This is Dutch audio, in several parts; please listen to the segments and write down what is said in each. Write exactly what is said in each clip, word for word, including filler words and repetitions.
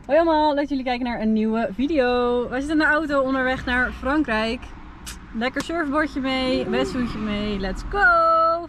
Hoi allemaal, leuk dat jullie kijken naar een nieuwe video. Wij zitten in de auto onderweg naar Frankrijk. Lekker surfboardje mee, wetsuitje mee, let's go!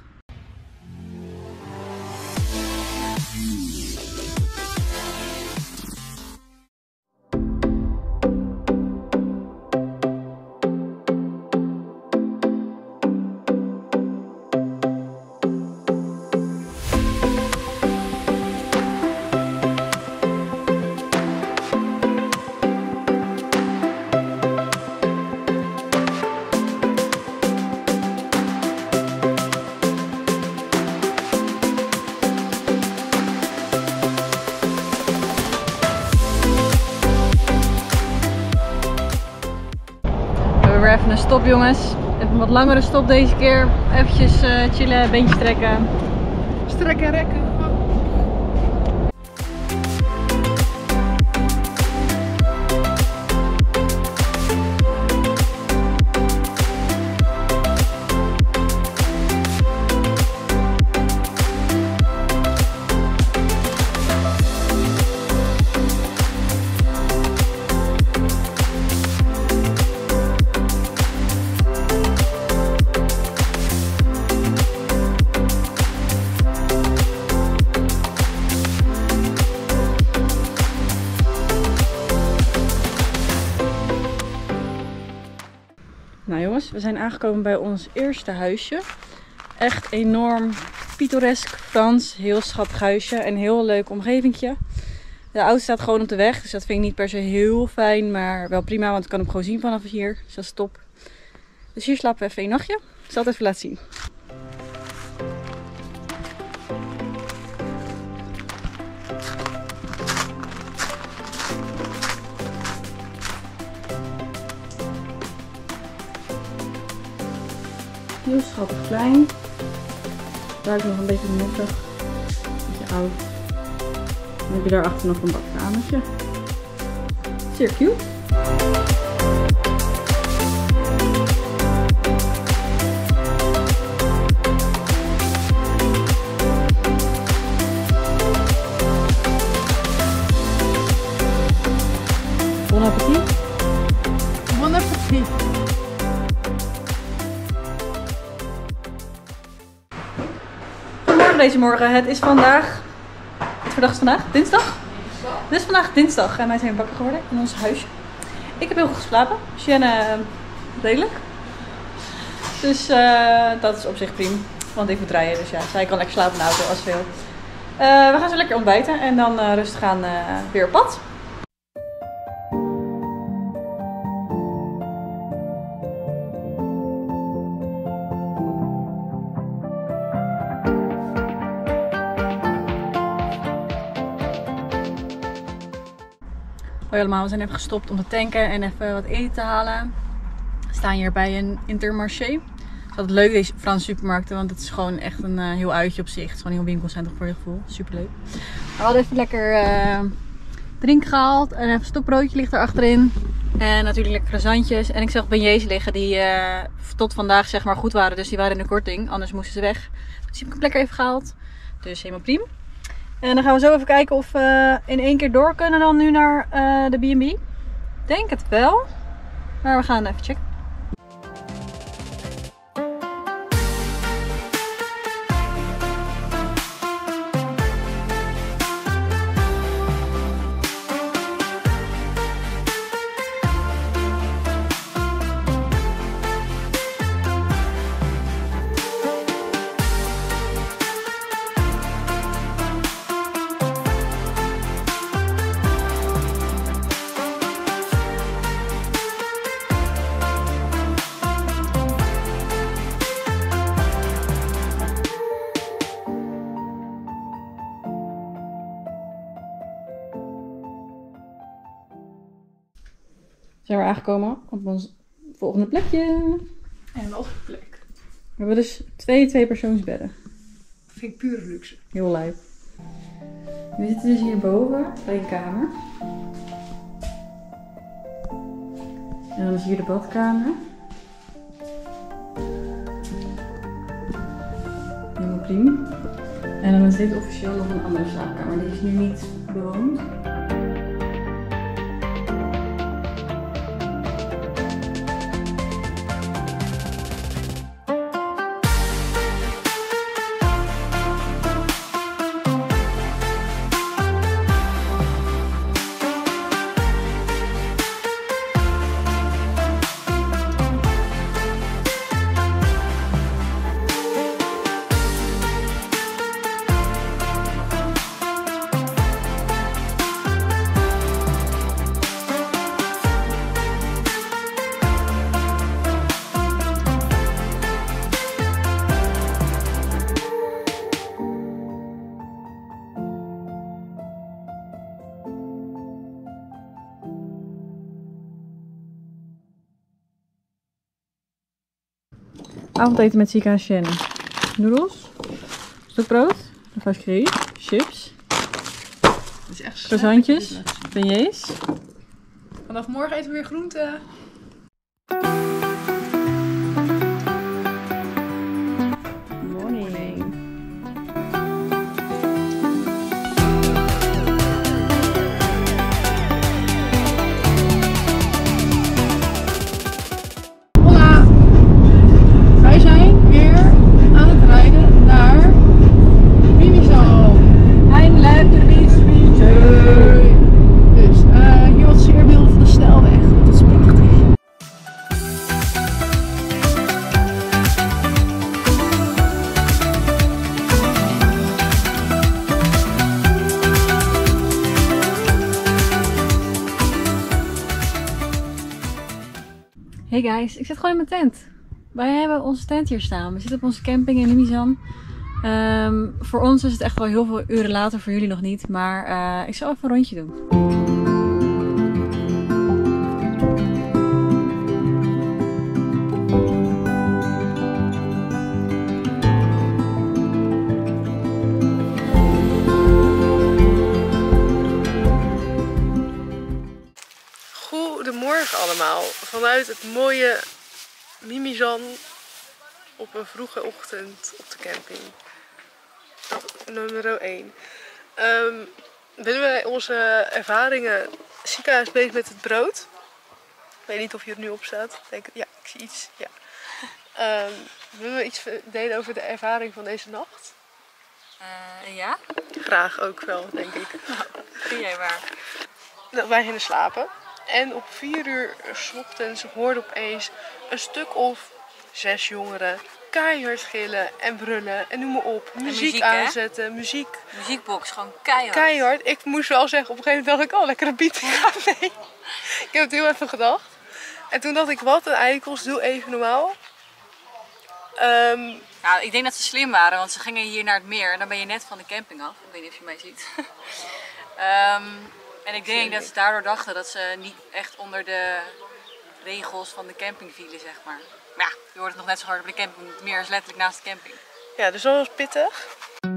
Weer even een stop, jongens. Even een wat langere stop deze keer. Eventjes uh, chillen, beentjes trekken. Strekken, rekken. Nou jongens, we zijn aangekomen bij ons eerste huisje. Echt enorm pittoresk Frans, heel schattig huisje en heel leuk omgevingje. De auto staat gewoon op de weg, dus dat vind ik niet per se heel fijn, maar wel prima, want ik kan hem gewoon zien vanaf hier. Dus dat is top. Dus hier slapen we even een nachtje. Ik zal het even laten zien. Heel schattig klein. Ruikt nog een beetje mottig. Een beetje oud. Dan heb je daarachter nog een badkamertje. Zeer cute. Bon appétit. Bon appétit. Deze morgen. Het is vandaag. Wat voor dag is vandaag? Dinsdag? Dinsdag. Het is vandaag dinsdag en wij zijn wakker geworden in ons huisje. Ik heb heel goed geslapen. Shanne uh, redelijk. Dus uh, dat is op zich prima. Want ik moet rijden, dus ja, zij kan lekker slapen in de auto als veel. Uh, we gaan zo lekker ontbijten en dan uh, rustig aan uh, weer op pad. Hoi allemaal, we zijn even gestopt om te tanken en even wat eten te halen. We staan hier bij een Intermarché. Het is altijd leuk deze Franse supermarkten, want het is gewoon echt een uh, heel uitje op zich. Het is gewoon een heel winkelcentrum voor je gevoel. Super leuk. We hadden even lekker uh, drinken gehaald en even een stokbroodje ligt er achterin. En natuurlijk lekkere zandjes. En ik zag beignets liggen die uh, tot vandaag zeg maar goed waren, dus die waren in de korting. Anders moesten ze weg. Dus die heb ik lekker even gehaald. Dus helemaal prima. En dan gaan we zo even kijken of we in één keer door kunnen dan nu naar uh, de B en B. Ik denk het wel. Maar we gaan even checken. Zijn we aangekomen op ons volgende plekje. En een andere plek. We hebben dus twee tweepersoonsbedden. Dat vind ik pure luxe. Heel lijp. We zitten dus hierboven bij een kamer. En dan is hier de badkamer. Helemaal prima. En dan is dit officieel nog een andere slaapkamer. Die is nu niet bewoond. Avondeten met Sika en Shen. Noedels, stokbrood, vacherie, chips, croissantjes, beignets. Vanaf morgen eten we weer groenten. Morning. Hola! Wij zijn weer aan het rijden naar Mimizan. Eindelijk de Beach. Dus uh, hier wat sfeerbeelden van de snelweg. Dat is prachtig. Hey guys, ik zit gewoon in mijn tent. Wij hebben onze tent hier staan. We zitten op onze camping in Mimizan. Um, voor ons is het echt wel heel veel uren later, voor jullie nog niet. Maar uh, ik zal even een rondje doen. Goedemorgen allemaal. Vanuit het mooie Mimizan op een vroege ochtend op de camping. Nummer één. Um, willen wij onze ervaringen... Sika is bezig met het brood. Ik weet niet of je er nu op staat. Ik denk, ja, ik zie iets. Ja. Um, willen we iets delen over de ervaring van deze nacht? Uh, ja? Graag ook wel, denk ik. Nou, doe jij maar. Nou, wij gingen slapen. En op vier uur 's ochtends hoorde opeens een stuk of zes jongeren keihard gillen en brullen en noem maar op. Muziek, muziek aanzetten, hè? muziek. Muziekbox, gewoon keihard. Keihard. Ik moest wel zeggen, op een gegeven moment dacht ik, oh, lekkere beat. Ja, nee. Ik heb het heel even gedacht. En toen dacht ik, wat een eikels, doe even normaal. Um, nou, ik denk dat ze slim waren, want ze gingen hier naar het meer en dan ben je net van de camping af. Ik weet niet of je mij ziet. um, En ik denk dat ze daardoor dachten dat ze niet echt onder de regels van de camping vielen, zeg maar. Maar ja, je hoort het nog net zo hard op de camping. Het meer is letterlijk naast de camping. Ja, dus dat was pittig.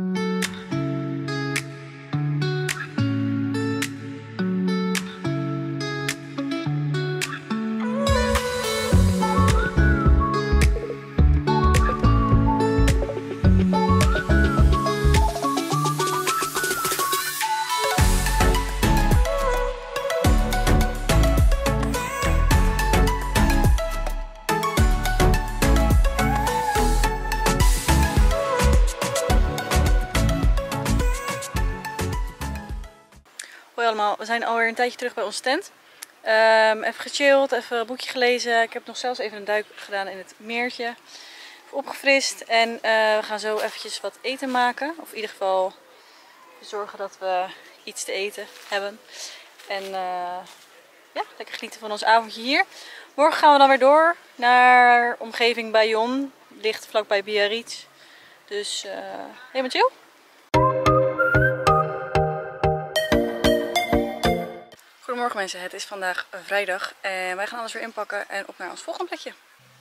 Hoi allemaal, we zijn alweer een tijdje terug bij onze tent. Um, even gechilled, even een boekje gelezen. Ik heb nog zelfs even een duik gedaan in het meertje. Even opgefrist en uh, we gaan zo eventjes wat eten maken. Of in ieder geval zorgen dat we iets te eten hebben. En uh, ja, lekker genieten van ons avondje hier. Morgen gaan we dan weer door naar omgeving bij Jon. Ligt vlakbij Biarritz. Dus uh, helemaal chill. Goedemorgen mensen, het is vandaag vrijdag en wij gaan alles weer inpakken en op naar ons volgende plekje.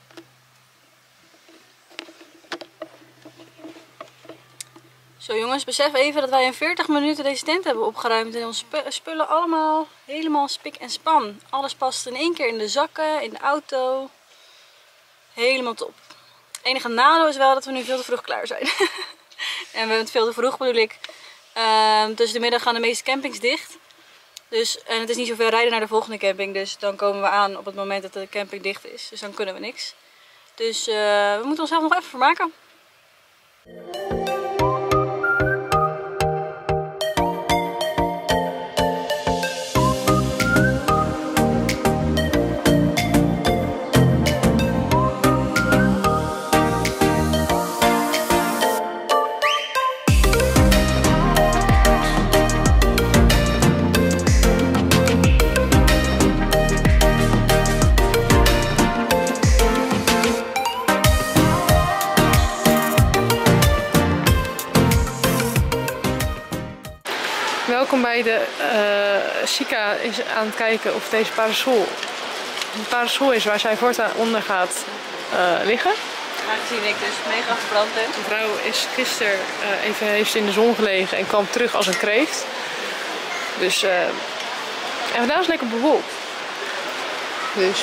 Zo jongens, besef even dat wij in veertig minuten deze tent hebben opgeruimd en onze spullen allemaal helemaal spik en span. Alles past in één keer in de zakken, in de auto. Helemaal top. Het enige nadeel is wel dat we nu veel te vroeg klaar zijn. En we hebben veel te vroeg bedoel ik. Uh, tussen de middag gaan de meeste campings dicht. Dus, en het is niet zoveel rijden naar de volgende camping, dus dan komen we aan op het moment dat de camping dicht is. Dus dan kunnen we niks. Dus uh, we moeten onszelf nog even vermaken. Welkom bij de uh, Sika is aan het kijken of deze parasol een parasol is waar zij voortaan onder gaat uh, liggen. Aangezien ik dus mega verbrand ben. Mevrouw is gisteren uh, even heeft in de zon gelegen en kwam terug als een kreeft. Dus uh, en vandaag is lekker bewolkt. Dus.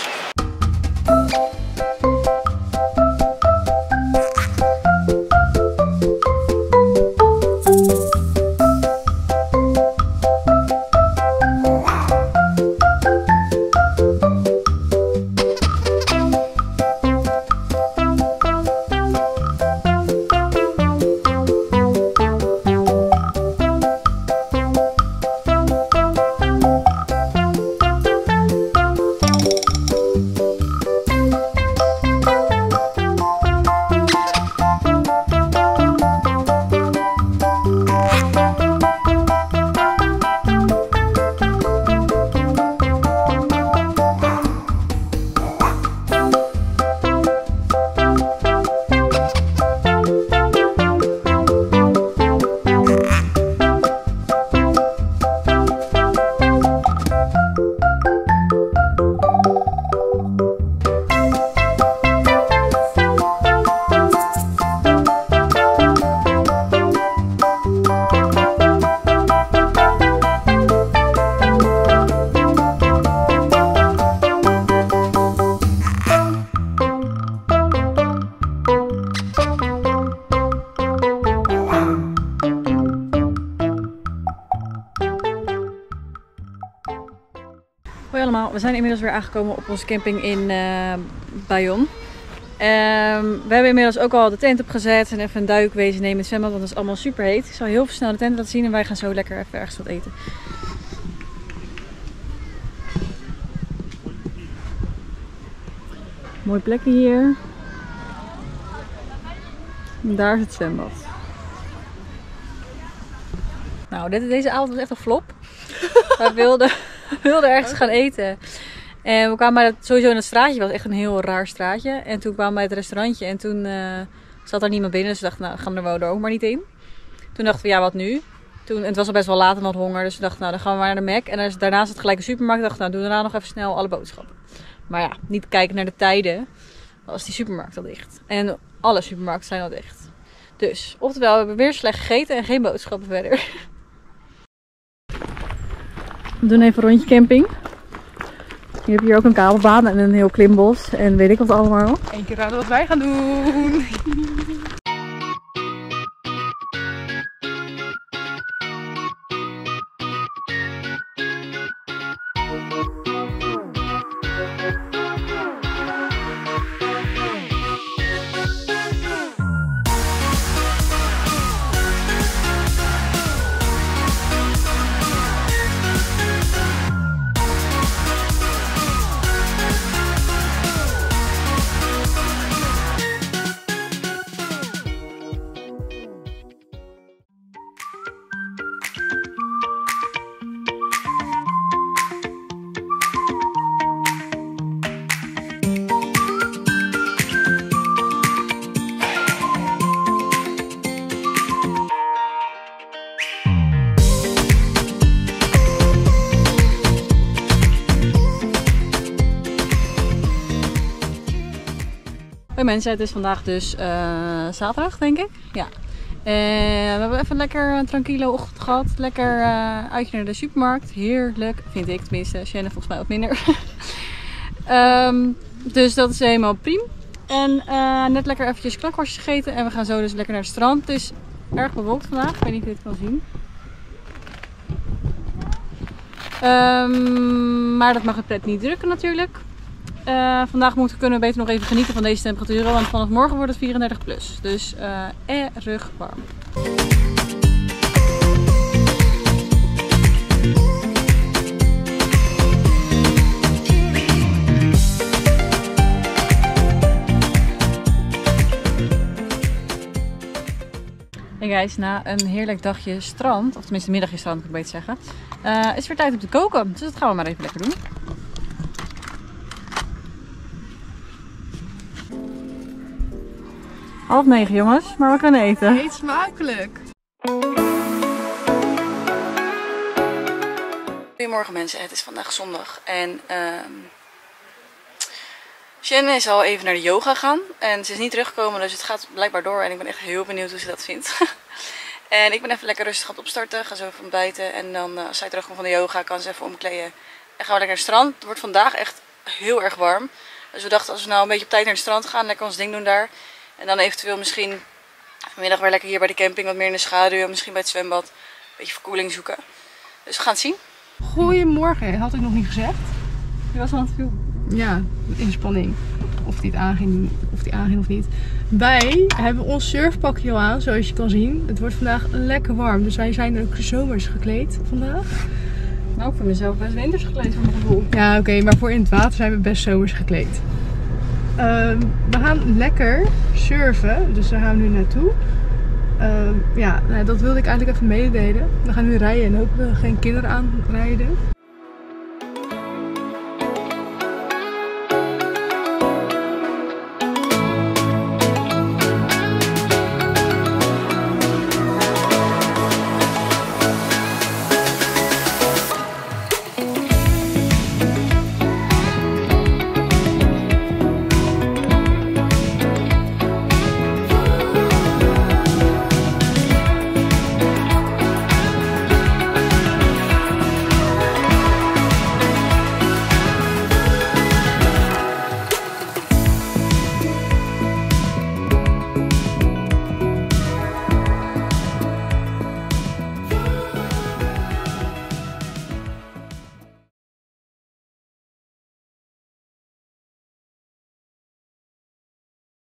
Hoi allemaal, we zijn inmiddels weer aangekomen op onze camping in uh, Bayonne. Um, we hebben inmiddels ook al de tent opgezet en even een duik wezen nemen in het zwembad, want het is allemaal super heet. Ik zal heel snel de tent laten zien en wij gaan zo lekker even ergens wat eten. Mooi plekje hier. En daar is het zwembad. Nou, dit, deze avond was echt een flop. We wilden, we wilden ergens gaan eten. En we kwamen bij het, sowieso in het straatje. Het was echt een heel raar straatje. En toen kwamen we bij het restaurantje. En toen uh, zat er niemand binnen. Dus we dachten, nou, gaan we er wel ook maar niet in. Toen dachten we, ja, wat nu? Toen, het was al best wel laat en had honger. Dus we dachten, nou, dan gaan we maar naar de Mac. En er is, daarnaast het gelijk een supermarkt. Ik dacht, nou, doen we daarna nog even snel alle boodschappen. Maar ja, niet kijken naar de tijden. Was die supermarkt al dicht. En alle supermarkten zijn al dicht. Dus, oftewel, we hebben weer slecht gegeten en geen boodschappen verder. We doen even een rondje camping. Je hebt hier ook een kabelbaan en een heel klimbos en weet ik wat allemaal. Eén keer raden wat wij gaan doen. Hoi mensen, het is vandaag dus uh, zaterdag denk ik. Ja. En we hebben even een lekker een tranquilo ochtend gehad. Lekker uh, uitje naar de supermarkt. Heerlijk, vind ik tenminste. Shannon volgens mij wat minder. um, dus dat is helemaal prima. En uh, net lekker eventjes knakworstjes gegeten. En we gaan zo dus lekker naar het strand. Het is erg bewolkt vandaag. Ik weet niet of je dit kan zien. Um, maar dat mag het pret niet drukken natuurlijk. Uh, vandaag moeten, kunnen we beter nog even genieten van deze temperaturen, want vanaf morgen wordt het vierendertig plus. Dus uh, erg warm. Hey guys, na een heerlijk dagje strand, of tenminste middagje strand moet ik beter zeggen, uh, is het weer tijd om te koken. Dus dat gaan we maar even lekker doen. Half negen jongens, maar we kunnen eten. Eet smakelijk. Goedemorgen mensen, het is vandaag zondag en uh, Shen is al even naar de yoga gaan en ze is niet teruggekomen, dus het gaat blijkbaar door en ik ben echt heel benieuwd hoe ze dat vindt. En ik ben even lekker rustig aan het opstarten, ga zo even ontbijten en dan uh, als zij terugkomt van de yoga kan ze even omkleden en gaan we lekker naar het strand. Het wordt vandaag echt heel erg warm, dus we dachten als we nou een beetje op tijd naar het strand gaan, lekker ons ding doen daar. En dan eventueel misschien vanmiddag weer lekker hier bij de camping, wat meer in de schaduw en misschien bij het zwembad een beetje verkoeling zoeken. Dus we gaan het zien. Goedemorgen, had ik nog niet gezegd. Je was aan het filmen. Ja, inspanning. Of die het aanging, of die aanging of niet. Wij hebben ons surfpakje al aan, zoals je kan zien. Het wordt vandaag lekker warm, dus wij zijn ook zomers gekleed vandaag. Nou, ik vind mezelf best winters gekleed van mijn gevoel. Ja, oké, okay, maar voor in het water zijn we best zomers gekleed. Uh, we gaan lekker surfen, dus daar gaan we nu naartoe. Uh, ja, nou, dat wilde ik eigenlijk even mededelen. We gaan nu rijden en hopen we geen kinderen aanrijden.